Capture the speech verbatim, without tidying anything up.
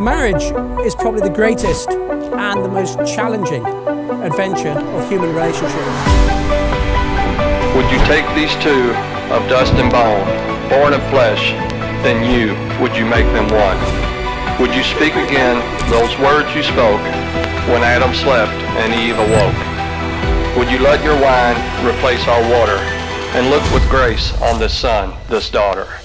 Marriage is probably the greatest and the most challenging adventure of human relationships. Would you take these two of dust and bone, born of flesh, then you, would you make them one? Would you speak again those words you spoke when Adam slept and Eve awoke? Would you let your wine replace our water and look with grace on this son, this daughter?